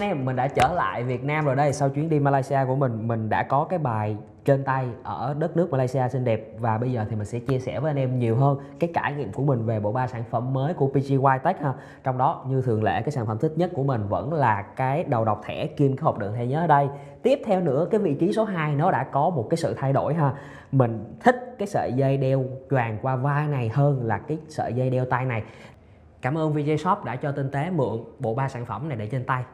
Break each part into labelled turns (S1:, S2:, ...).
S1: em, mình đã trở lại Việt Nam rồi đây. Sau chuyến đi Malaysia của mình đã có cái bài trên tay ở đất nước Malaysia xinh đẹp. Và bây giờ thì mình sẽ chia sẻ với anh em nhiều hơn cái trải nghiệm của mình về bộ ba sản phẩm mới của PGY Tech ha. Trong đó như thường lệ, cái sản phẩm thích nhất của mình vẫn là cái đầu đọc thẻ kim cái hộp đựng thẻ nhớ ở đây. Tiếp theo nữa, cái vị trí số 2 nó đã có một cái sự thay đổi ha. Mình thích cái sợi dây đeo choàng qua vai này hơn là cái sợi dây đeo tay này. Cảm ơn VJ Shop đã cho Tinh Tế mượn bộ ba sản phẩm này để trên tay.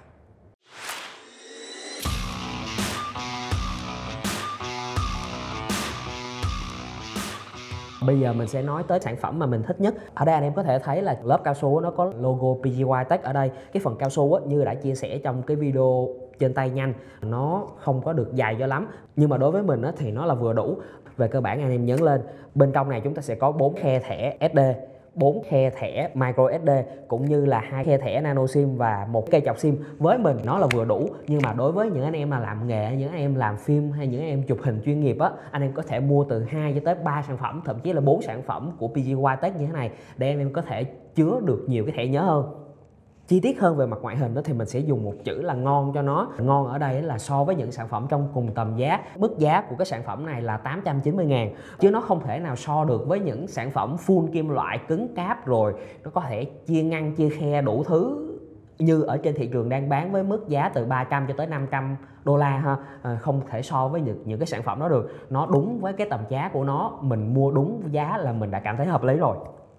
S1: Bây giờ mình sẽ nói tới sản phẩm mà mình thích nhất. Ở đây anh em có thể thấy là lớp cao su nó có logo PGY Tech ở đây. Cái phần cao su như đã chia sẻ trong cái video trên tay nhanh, nó không có được dài cho lắm, nhưng mà đối với mình thì nó là vừa đủ. Về cơ bản anh em nhấn lên, bên trong này chúng ta sẽ có 4 khe thẻ SD, 4 khe thẻ micro SD cũng như là 2 khe thẻ nano sim và một cây chọc sim. Với mình nó là vừa đủ, nhưng mà đối với những anh em mà làm nghề, những anh em làm phim hay những anh em chụp hình chuyên nghiệp anh em có thể mua từ 2 cho tới 3 sản phẩm, thậm chí là 4 sản phẩm của PGY Tech như thế này để anh em có thể chứa được nhiều cái thẻ nhớ hơn. Chi tiết hơn về mặt ngoại hình thì mình sẽ dùng một chữ là ngon cho nó. Ngon ở đây là so với những sản phẩm trong cùng tầm giá. Mức giá của cái sản phẩm này là 890.000, chứ nó không thể nào so được với những sản phẩm full kim loại cứng cáp rồi nó có thể chia ngăn chia khe đủ thứ như ở trên thị trường đang bán với mức giá từ 300 cho tới 500 đô la ha. Không thể so với những cái sản phẩm đó được. Nó đúng với cái tầm giá của nó, mình mua đúng giá là mình đã cảm thấy hợp lý rồi.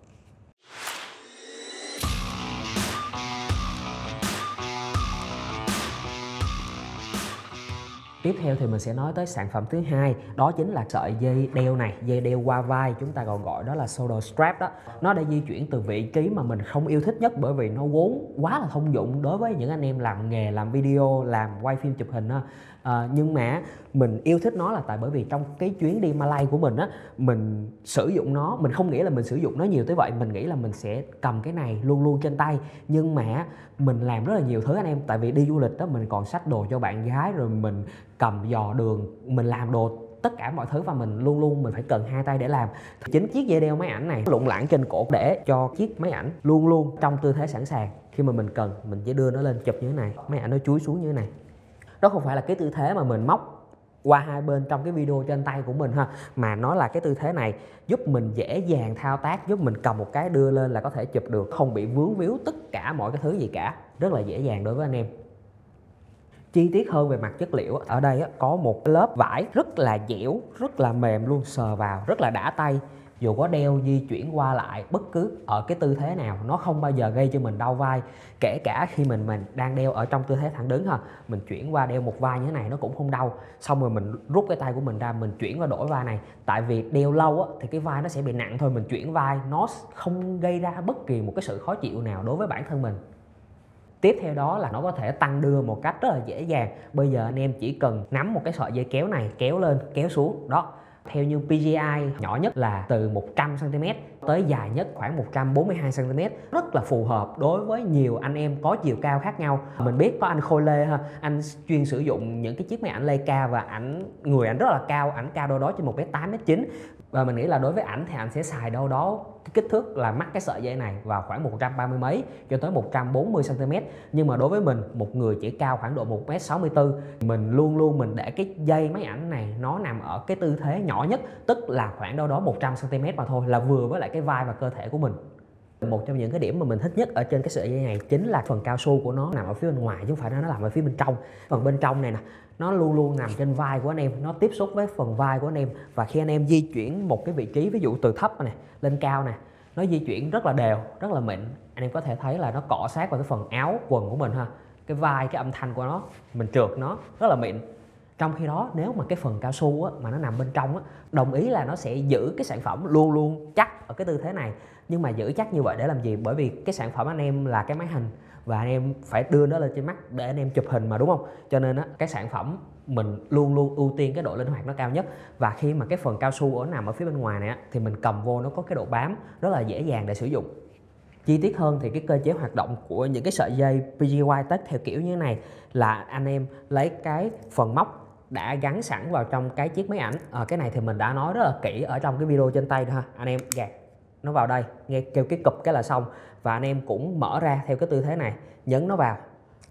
S1: Tiếp theo thì mình sẽ nói tới sản phẩm thứ hai, đó chính là sợi dây đeo này, dây đeo qua vai, chúng ta còn gọi đó là shoulder strap đó. Nó đã di chuyển từ vị trí mà mình không yêu thích nhất, bởi vì nó vốn quá là thông dụng đối với những anh em làm nghề, làm video, làm quay phim chụp hình nhưng mà mình yêu thích nó là bởi vì trong cái chuyến đi Malay của mình mình sử dụng nó, mình không nghĩ là mình sử dụng nó nhiều tới vậy. Mình nghĩ là mình sẽ cầm cái này luôn luôn trên tay, nhưng mà mình làm rất là nhiều thứ anh em. Tại vì đi du lịch mình còn xách đồ cho bạn gái, rồi mình cầm dò đường, mình làm đồ tất cả mọi thứ, và mình luôn luôn mình phải cần hai tay để làm. Thì chính chiếc dây đeo máy ảnh này lủng lẳng trên cổ để cho chiếc máy ảnh luôn luôn trong tư thế sẵn sàng. Khi mà mình cần, mình chỉ đưa nó lên chụp như thế này, máy ảnh nó chúi xuống như thế này. Đó không phải là cái tư thế mà mình móc qua hai bên trong cái video trên tay của mình ha, mà nó là cái tư thế này giúp mình dễ dàng thao tác, giúp mình cầm một cái đưa lên là có thể chụp được, không bị vướng víu tất cả mọi cái thứ gì cả, rất là dễ dàng đối với anh em. Chi tiết hơn về mặt chất liệu, ở đây có một lớp vải rất là dẻo, rất là mềm luôn, sờ vào rất là đã tay. Dù có đeo di chuyển qua lại bất cứ ở cái tư thế nào, nó không bao giờ gây cho mình đau vai. Kể cả khi mình đang đeo ở trong tư thế thẳng đứng mình chuyển qua đeo một vai như thế này nó cũng không đau. Xong rồi mình rút cái tay của mình ra, mình chuyển qua đổi vai này. Tại vì đeo lâu thì cái vai nó sẽ bị nặng thôi, mình chuyển vai nó không gây ra bất kỳ một cái sự khó chịu nào đối với bản thân mình. Tiếp theo đó là nó có thể tăng đưa một cách rất là dễ dàng. Bây giờ anh em chỉ cần nắm một cái sợi dây kéo này, kéo lên, kéo xuống. Đó, theo như PGI nhỏ nhất là từ 100cm tới dài nhất khoảng 142cm. Rất là phù hợp đối với nhiều anh em có chiều cao khác nhau. Mình biết có anh Khôi Lê anh chuyên sử dụng những cái chiếc máy ảnh Leica và người ảnh rất là cao, ảnh cao đâu đó trên 1m8, 1m9. Và mình nghĩ là đối với ảnh thì ảnh sẽ xài đâu đó cái kích thước là mắc cái sợi dây này vào khoảng 130 mấy cho tới 140cm. Nhưng mà đối với mình, một người chỉ cao khoảng độ 1m64, mình luôn luôn mình để cái dây máy ảnh này nó nằm ở cái tư thế nhỏ nhất, tức là khoảng đâu đó 100cm mà thôi, là vừa với lại cái vai và cơ thể của mình. Một trong những cái điểm mà mình thích nhất ở trên cái sợi dây này chính là phần cao su của nó nằm ở phía bên ngoài chứ không phải nó nằm ở phía bên trong. Phần bên trong này nè, nó luôn luôn nằm trên vai của anh em, nó tiếp xúc với phần vai của anh em. Và khi anh em di chuyển một cái vị trí, ví dụ từ thấp này lên cao này, nó di chuyển rất là đều, rất là mịn. Anh em có thể thấy là nó cọ sát vào cái phần áo quần của mình cái vai, cái âm thanh của nó, mình trượt nó rất là mịn. Trong khi đó nếu mà cái phần cao su mà nó nằm bên trong đồng ý là nó sẽ giữ cái sản phẩm luôn luôn chắc ở cái tư thế này. Nhưng mà giữ chắc như vậy để làm gì? Bởi vì cái sản phẩm anh em là cái máy hình và anh em phải đưa nó lên trên mắt để anh em chụp hình mà, đúng không? Cho nên cái sản phẩm mình luôn luôn ưu tiên cái độ linh hoạt nó cao nhất. Và khi mà cái phần cao su nằm ở phía bên ngoài này thì mình cầm vô nó có cái độ bám rất là dễ dàng để sử dụng. Chi tiết hơn thì cái cơ chế hoạt động của những cái sợi dây PGY Tech theo kiểu như thế này là anh em lấy cái phần móc đã gắn sẵn vào trong cái chiếc máy ảnh. Cái này thì mình đã nói rất là kỹ ở trong cái video trên tay thôi anh em gạt nó vào đây, nghe kêu cái cụp cái là xong. Và anh em cũng mở ra theo cái tư thế này, nhấn nó vào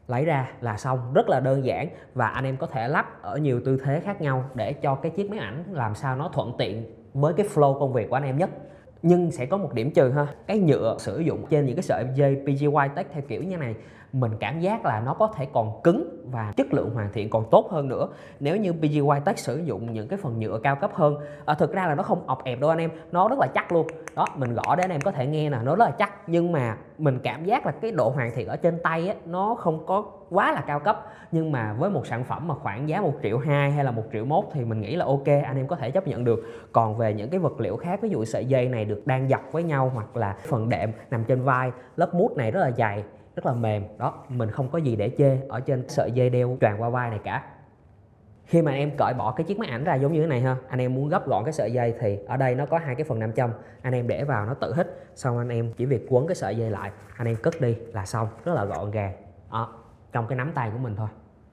S1: lấy ra là xong, rất là đơn giản. Và anh em có thể lắp ở nhiều tư thế khác nhau để cho cái chiếc máy ảnh làm sao nó thuận tiện với cái flow công việc của anh em nhất. Nhưng sẽ có một điểm trừ ha, cái nhựa sử dụng trên những cái sợi dây PGY Tech theo kiểu như này, mình cảm giác là nó có thể còn cứng và chất lượng hoàn thiện còn tốt hơn nữa nếu như PGY Tech sử dụng những cái phần nhựa cao cấp hơn. Thực ra là nó không ọp ẹp đâu anh em, nó rất là chắc luôn đó. Mình gõ để anh em có thể nghe nè, nó rất là chắc, nhưng mà mình cảm giác là cái độ hoàn thiện ở trên tay á, nó không có quá là cao cấp. Nhưng mà với một sản phẩm mà khoảng giá 1,2 triệu hay là 1,1 triệu thì mình nghĩ là ok, anh em có thể chấp nhận được. Còn về những cái vật liệu khác, ví dụ sợi dây này được đan dọc với nhau, hoặc là phần đệm nằm trên vai, lớp mút này rất là dày, rất là mềm đó, mình không có gì để chê ở trên sợi dây đeo choàng qua vai này cả. Khi mà anh em cởi bỏ cái chiếc máy ảnh ra giống như thế này ha, anh em muốn gấp gọn cái sợi dây thì ở đây nó có hai cái phần nam châm, anh em để vào nó tự hít, xong anh em chỉ việc quấn cái sợi dây lại, anh em cất đi là xong, rất là gọn gàng đó, trong cái nắm tay của mình thôi.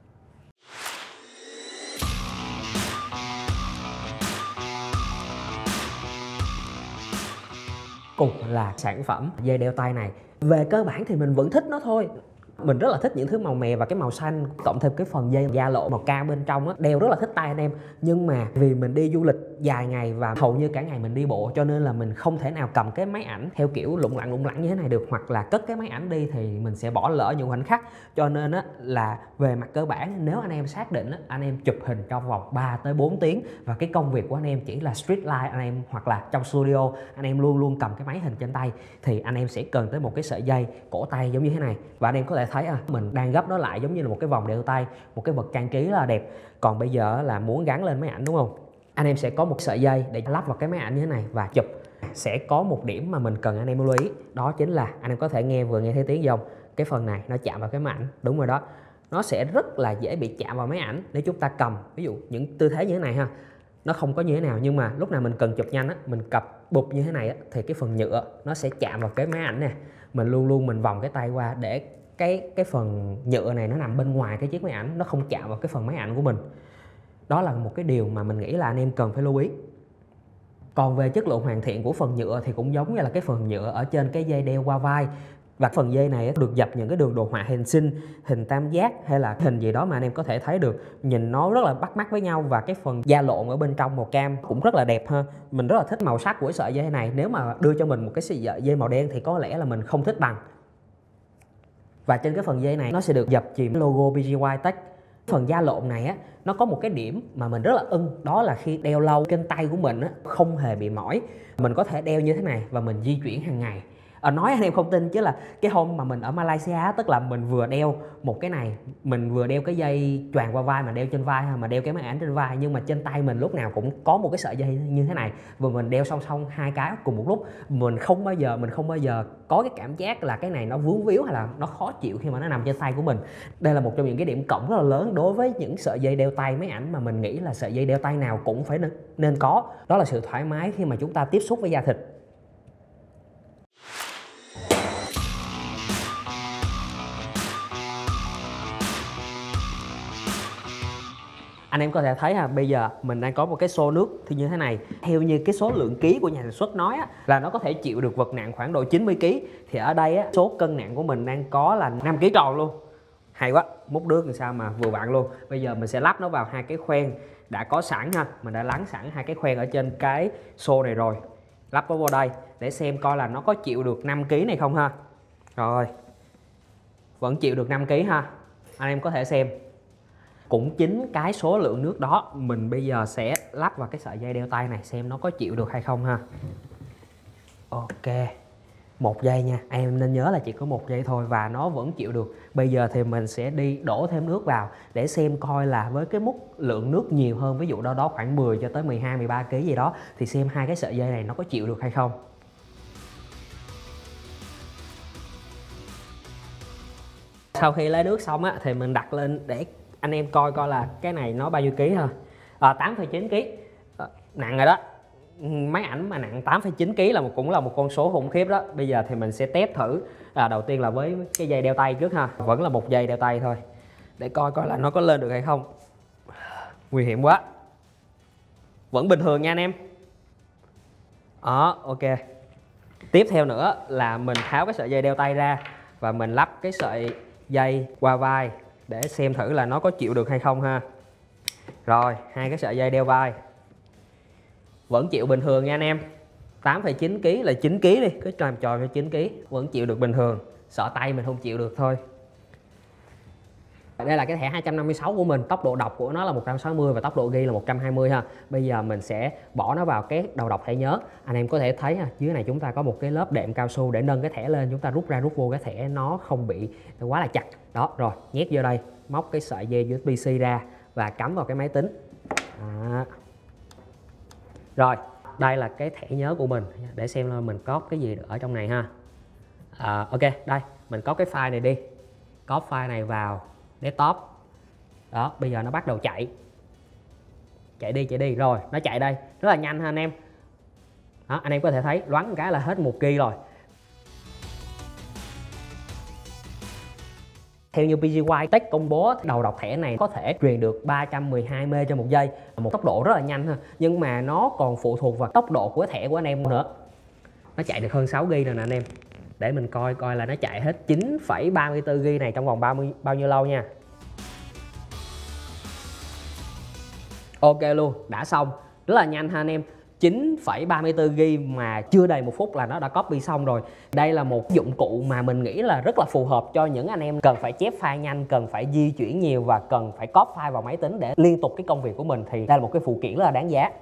S1: Cùng là sản phẩm dây đeo tay này, về cơ bản thì mình vẫn thích nó thôi. Mình rất là thích những thứ màu mè và cái màu xanh, cộng thêm cái phần dây da lộ màu cam bên trong á, đeo rất là thích tay anh em. Nhưng mà vì mình đi du lịch dài ngày và hầu như cả ngày mình đi bộ, cho nên là mình không thể nào cầm cái máy ảnh theo kiểu lủng lẳng như thế này được, hoặc là cất cái máy ảnh đi thì mình sẽ bỏ lỡ những khoảnh khắc. Cho nên á là về mặt cơ bản, nếu anh em xác định á, anh em chụp hình trong vòng 3 tới 4 tiếng và cái công việc của anh em chỉ là street life anh em, hoặc là trong studio anh em luôn luôn cầm cái máy hình trên tay, thì anh em sẽ cần tới một cái sợi dây cổ tay giống như thế này. Và anh em có thể thấy mình đang gấp nó lại giống như là một cái vòng đeo tay, một cái vật trang trí rất là đẹp. Còn bây giờ là muốn gắn lên máy ảnh đúng không, anh em sẽ có một sợi dây để lắp vào cái máy ảnh như thế này và chụp. Sẽ có một điểm mà mình cần anh em lưu ý, đó chính là anh em có thể vừa nghe thấy tiếng gì không, cái phần này nó chạm vào cái máy ảnh, đúng rồi đó, nó sẽ rất là dễ bị chạm vào máy ảnh nếu chúng ta cầm. Ví dụ những tư thế như thế này ha, nó không có như thế nào, nhưng mà lúc nào mình cần chụp nhanh á, mình cặp bụp như thế này á, thì cái phần nhựa nó sẽ chạm vào cái máy ảnh nè. Mình luôn luôn mình vòng cái tay qua để cái phần nhựa này nó nằm bên ngoài cái chiếc máy ảnh, nó không chạm vào cái phần máy ảnh của mình. Đó là một cái điều mà mình nghĩ là anh em cần phải lưu ý. Còn về chất lượng hoàn thiện của phần nhựa thì cũng giống như là cái phần nhựa ở trên cái dây đeo qua vai. Và phần dây này được dập những cái đường đồ họa hình sinh, hình tam giác hay là hình gì đó mà anh em có thể thấy được, nhìn nó rất là bắt mắt với nhau. Và cái phần da lộn ở bên trong màu cam cũng rất là đẹp ha. Mình rất là thích màu sắc của sợi dây này. Nếu mà đưa cho mình một cái sợi dây màu đen thì có lẽ là mình không thích bằng. Và trên cái phần dây này nó sẽ được dập chìm logo PGY Tech. Phần da lộn này á, nó có một cái điểm mà mình rất là ưng, đó là khi đeo lâu trên tay của mình á, không hề bị mỏi. Mình có thể đeo như thế này và mình di chuyển hàng ngày. Nói anh em không tin chứ là cái hôm mà mình ở Malaysia, tức là mình vừa đeo một cái này, mình vừa đeo cái dây choàng qua vai mà đeo trên vai, mà đeo cái máy ảnh trên vai, nhưng mà trên tay mình lúc nào cũng có một cái sợi dây như thế này, và mình đeo song song hai cái cùng một lúc. Mình không bao giờ có cái cảm giác là cái này nó vướng víu hay là nó khó chịu khi mà nó nằm trên tay của mình. Đây là một trong những cái điểm cộng rất là lớn đối với những sợi dây đeo tay máy ảnh mà mình nghĩ là sợi dây đeo tay nào cũng phải nên có, đó là sự thoải mái khi mà chúng ta tiếp xúc với da thịt. Anh em có thể thấy bây giờ mình đang có một cái xô nước thì như thế này. Theo như cái số lượng ký của nhà sản xuất nói là nó có thể chịu được vật nặng khoảng độ 90 kg. Thì ở đây số cân nặng của mình đang có là 5 kg tròn luôn. Hay quá, múc nước làm sao mà vừa vặn luôn. Bây giờ mình sẽ lắp nó vào hai cái khoen đã có sẵn ha. Mình đã lắng sẵn hai cái khoen ở trên cái xô này rồi. Lắp nó vào đây để xem coi là nó có chịu được 5 kg này không ha. Rồi, vẫn chịu được 5 kg ha. Anh em có thể xem. Cũng chính cái số lượng nước đó mình bây giờ sẽ lắp vào cái sợi dây đeo tay này xem nó có chịu được hay không ha. Ok, 1 giây nha, em nên nhớ là chỉ có 1 giây thôi và nó vẫn chịu được. Bây giờ thì mình sẽ đi đổ thêm nước vào để xem coi là với cái mức lượng nước nhiều hơn, ví dụ đâu đó khoảng 10 cho tới 12, 13 kg gì đó, thì xem hai cái sợi dây này nó có chịu được hay không. Sau khi lấy nước xong thì mình đặt lên để anh em coi là cái này nó bao nhiêu ký ha. 8,9 kg. Nặng rồi đó. Máy ảnh mà nặng 8,9 kg là cũng là một con số khủng khiếp đó. Bây giờ thì mình sẽ test thử. Đầu tiên là với cái dây đeo tay trước ha. Vẫn là một dây đeo tay thôi. Để coi là nó có lên được hay không. Nguy hiểm quá. Vẫn bình thường nha anh em. Ok. Tiếp theo nữa là mình tháo cái sợi dây đeo tay ra và mình lắp cái sợi dây qua vai để xem thử là nó có chịu được hay không ha. Rồi, hai cái sợi dây đeo vai vẫn chịu bình thường nha anh em. 8,9 kg là 9 kg đi, cứ làm tròn cho 9 kg vẫn chịu được bình thường. Sợ tay mình không chịu được thôi. Đây là cái thẻ 256 của mình, tốc độ đọc của nó là 160 và tốc độ ghi là 120 ha. Bây giờ mình sẽ bỏ nó vào cái đầu đọc thẻ nhớ. Anh em có thể thấy ha, dưới này chúng ta có một cái lớp đệm cao su để nâng cái thẻ lên, chúng ta rút ra rút vô cái thẻ nó không bị quá là chặt. Đó, rồi, nhét vô đây, móc cái sợi dây USB-C ra và cắm vào cái máy tính. Đó. Rồi, đây là cái thẻ nhớ của mình để xem là mình có cái gì ở trong này ha. Ok, đây, mình có cái file này đi. Có file này vào desktop. Đó, bây giờ nó bắt đầu chạy đi. Rồi nó chạy đây rất là nhanh ha anh em. Đó, anh em có thể thấy loáng cái là hết 1 GB rồi. Theo như PGY Tech công bố, đầu đọc thẻ này có thể truyền được 312 MB trên 1 giây, một tốc độ rất là nhanh ha. Nhưng mà nó còn phụ thuộc vào tốc độ của thẻ của anh em nữa. Nó chạy được hơn 6 GB rồi nè anh em. Để mình coi là nó chạy hết 9,34 GB này trong vòng bao nhiêu lâu nha. Ok luôn, đã xong. Rất là nhanh ha anh em. 9,34 GB mà chưa đầy 1 phút là nó đã copy xong rồi. Đây là một dụng cụ mà mình nghĩ là rất là phù hợp cho những anh em cần phải chép file nhanh, cần phải di chuyển nhiều và cần phải copy file vào máy tính để liên tục cái công việc của mình, thì đây là một cái phụ kiện rất là đáng giá.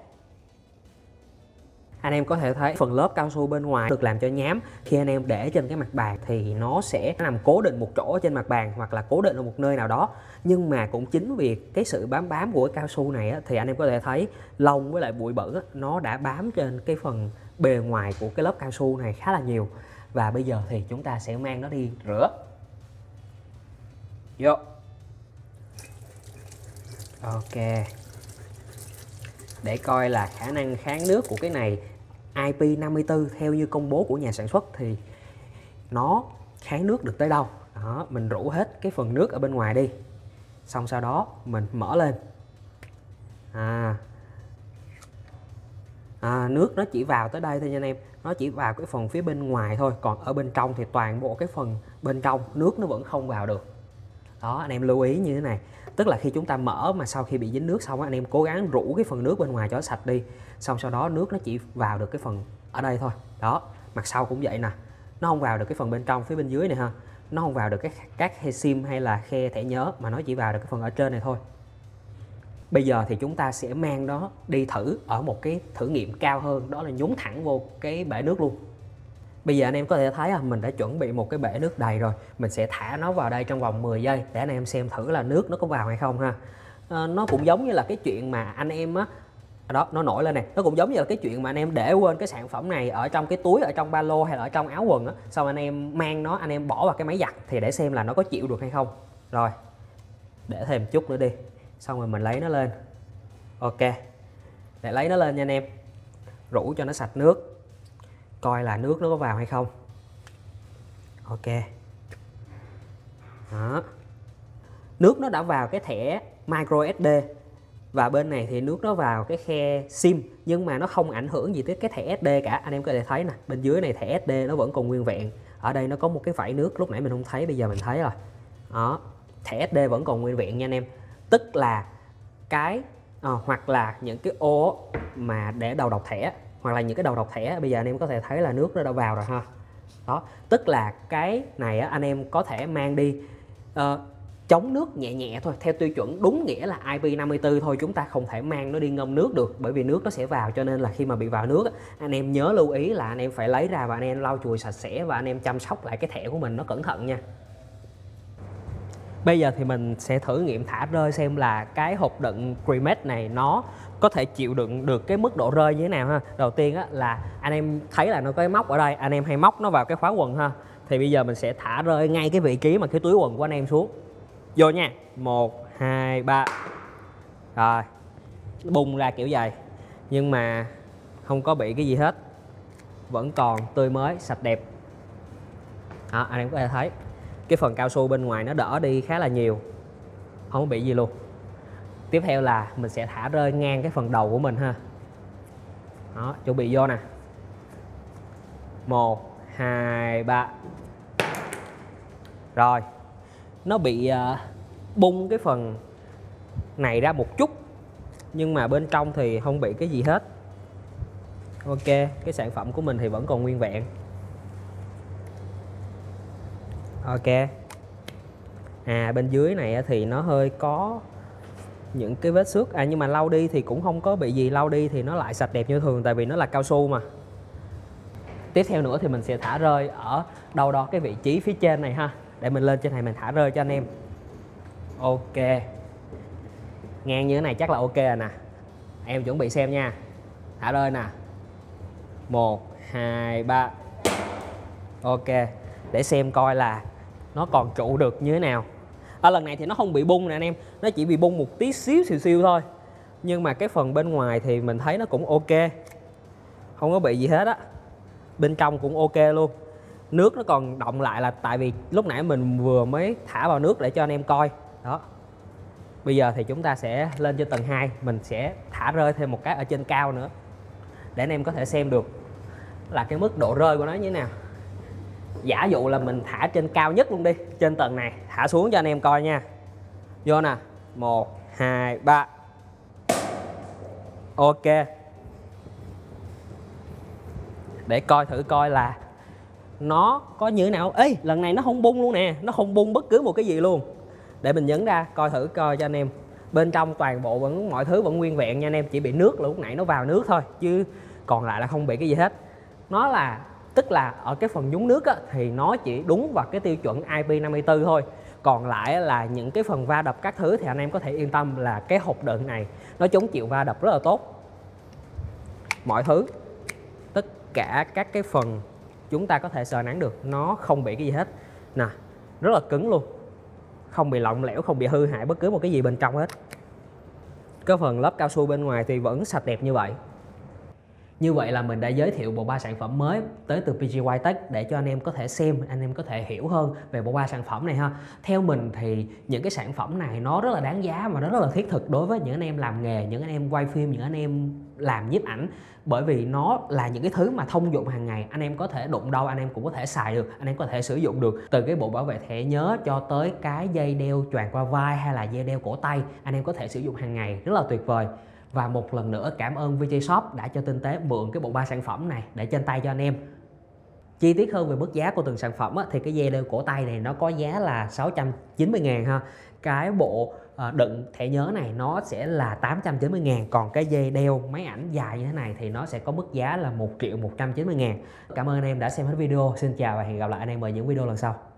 S1: Anh em có thể thấy phần lớp cao su bên ngoài được làm cho nhám. Khi anh em để trên cái mặt bàn thì nó sẽ nằm cố định một chỗ trên mặt bàn hoặc là cố định ở một nơi nào đó. Nhưng mà cũng chính vì cái sự bám của cái cao su này á, thì anh em có thể thấy lông với lại bụi bẩn á, nó đã bám trên cái phần bề ngoài của cái lớp cao su này khá là nhiều. Và bây giờ thì chúng ta sẽ mang nó đi rửa. Vô. Ok. Để coi là khả năng kháng nước của cái này IP54 theo như công bố của nhà sản xuất thì nó kháng nước được tới đâu. Đó, mình rũ hết cái phần nước ở bên ngoài đi. Xong sau đó mình mở lên. Nước nó chỉ vào tới đây thôi nha anh em. Nó chỉ vào cái phần phía bên ngoài thôi. Còn ở bên trong thì toàn bộ cái phần bên trong nước nó vẫn không vào được. Đó, anh em lưu ý như thế này. Tức là khi chúng ta mở mà sau khi bị dính nước xong anh em cố gắng rũ cái phần nước bên ngoài cho sạch đi. Xong sau đó nước nó chỉ vào được cái phần ở đây thôi. Đó, mặt sau cũng vậy nè. Nó không vào được cái phần bên trong phía bên dưới này ha. Nó không vào được các khe sim hay là khe thẻ nhớ, mà nó chỉ vào được cái phần ở trên này thôi. Bây giờ thì chúng ta sẽ mang nó đi thử ở một cái thử nghiệm cao hơn, đó là nhúng thẳng vô cái bể nước luôn. Bây giờ anh em có thể thấy mình đã chuẩn bị một cái bể nước đầy rồi. Mình sẽ thả nó vào đây trong vòng 10 giây để anh em xem thử là nước nó có vào hay không ha. Nó cũng giống như là cái chuyện mà anh em đó, nó nổi lên này. Nó cũng giống như là cái chuyện mà anh em để quên cái sản phẩm này ở trong cái túi, ở trong ba lô hay là ở trong áo quần á. Xong anh em mang nó, anh em bỏ vào cái máy giặt thì để xem là nó có chịu được hay không. Rồi, để thêm chút nữa đi. Xong rồi mình lấy nó lên. Ok, để lấy nó lên nha anh em. Rũ cho nó sạch nước. Coi là nước nó có vào hay không. Ok. Đó. Nước nó đã vào cái thẻ micro SD. Và bên này thì nước nó vào cái khe sim. Nhưng mà nó không ảnh hưởng gì tới cái thẻ SD cả. Anh em có thể thấy nè, bên dưới này thẻ SD nó vẫn còn nguyên vẹn. Ở đây nó có một cái vảy nước, lúc nãy mình không thấy, bây giờ mình thấy rồi. Đó, thẻ SD vẫn còn nguyên vẹn nha anh em. Tức là cái hoặc là những cái ô mà để đầu đọc thẻ, hoặc là những cái đầu đọc thẻ, bây giờ anh em có thể thấy là nước nó đã vào rồi ha. Đó, tức là cái này anh em có thể mang đi chống nước nhẹ nhẹ thôi, theo tiêu chuẩn đúng nghĩa là IP54 thôi. Chúng ta không thể mang nó đi ngâm nước được, bởi vì nước nó sẽ vào. Cho nên là khi mà bị vào nước, anh em nhớ lưu ý là anh em phải lấy ra và anh em lau chùi sạch sẽ và anh em chăm sóc lại cái thẻ của mình nó cẩn thận nha. Bây giờ thì mình sẽ thử nghiệm thả rơi xem là cái hộp đựng Cremate này nó có thể chịu đựng được cái mức độ rơi như thế nào ha. Đầu tiên là anh em thấy là nó có cái móc ở đây, anh em hay móc nó vào cái khóa quần ha. Thì bây giờ mình sẽ thả rơi ngay cái vị trí mà cái túi quần của anh em xuống. Vô nha. 1, 2, 3. Rồi. Nó bung ra kiểu vậy. Nhưng mà không có bị cái gì hết. Vẫn còn tươi mới, sạch đẹp. Đó, anh em có thể thấy cái phần cao su bên ngoài nó đỡ đi khá là nhiều, không có bị gì luôn. Tiếp theo là mình sẽ thả rơi ngang cái phần đầu của mình ha. Đó, chuẩn bị vô nè. 1, 2, 3. Rồi, nó bị bung cái phần này ra một chút, nhưng mà bên trong thì không bị cái gì hết. Ok, cái sản phẩm của mình thì vẫn còn nguyên vẹn. Ok. Bên dưới này thì nó hơi có những cái vết xước, nhưng mà lau đi thì cũng không có bị gì, lau đi thì nó lại sạch đẹp như thường, tại vì nó là cao su mà. Tiếp theo nữa thì mình sẽ thả rơi ở đâu đó cái vị trí phía trên này ha, để mình lên trên này mình thả rơi cho anh em. Ok, ngang như thế này chắc là ok rồi nè. Em chuẩn bị xem nha. Thả rơi nè. 1, 2, 3. Ok, để xem coi là nó còn trụ được như thế nào. Lần này thì nó không bị bung nè anh em, nó chỉ bị bung một tí xíu xìu thôi. Nhưng mà cái phần bên ngoài thì mình thấy nó cũng ok, không có bị gì hết á. Bên trong cũng ok luôn. Nước nó còn động lại là tại vì lúc nãy mình vừa mới thả vào nước để cho anh em coi. Đó. Bây giờ thì chúng ta sẽ lên trên tầng 2, mình sẽ thả rơi thêm một cái ở trên cao nữa, để anh em có thể xem được là cái mức độ rơi của nó như thế nào. Giả dụ là mình thả trên cao nhất luôn đi, trên tầng này, thả xuống cho anh em coi nha. Vô nè. 1, 2, 3. Ok. Để coi thử coi là nó có như thế nào. Ê, lần này nó không bung luôn nè, nó không bung bất cứ một cái gì luôn. Để mình nhấn ra coi thử coi cho anh em. Bên trong toàn bộ vẫn mọi thứ vẫn nguyên vẹn nha anh em, chỉ bị nước là lúc nãy nó vào nước thôi, chứ còn lại là không bị cái gì hết. Nó là tức là ở cái phần nhúng nước á, thì nó chỉ đúng vào cái tiêu chuẩn IP54 thôi. Còn lại là những cái phần va đập các thứ thì anh em có thể yên tâm là cái hộp đựng này nó chống chịu va đập rất là tốt. Mọi thứ, tất cả các cái phần chúng ta có thể sờ nắn được, nó không bị cái gì hết. Nè, rất là cứng luôn, không bị lỏng lẻo, không bị hư hại bất cứ một cái gì bên trong hết. Cái phần lớp cao su bên ngoài thì vẫn sạch đẹp như vậy. Như vậy là mình đã giới thiệu bộ ba sản phẩm mới tới từ PGY Tech để cho anh em có thể xem, anh em có thể hiểu hơn về bộ ba sản phẩm này ha. Theo mình thì những cái sản phẩm này nó rất là đáng giá và nó rất là thiết thực đối với những anh em làm nghề, những anh em quay phim, những anh em làm nhiếp ảnh. Bởi vì nó là những cái thứ mà thông dụng hàng ngày, anh em có thể đụng đâu anh em cũng có thể xài được, anh em có thể sử dụng được. Từ cái bộ bảo vệ thẻ nhớ cho tới cái dây đeo choàng qua vai hay là dây đeo cổ tay, anh em có thể sử dụng hàng ngày, rất là tuyệt vời. Và một lần nữa cảm ơn VJ Shop đã cho Tinh Tế mượn cái bộ ba sản phẩm này để trên tay cho anh em. Chi tiết hơn về mức giá của từng sản phẩm thì cái dây đeo cổ tay này nó có giá là 690.000 ha. Cái bộ đựng thẻ nhớ này nó sẽ là 890.000. Còn cái dây đeo máy ảnh dài như thế này thì nó sẽ có mức giá là 1.190.000. Cảm ơn anh em đã xem hết video. Xin chào và hẹn gặp lại anh em ở những video lần sau.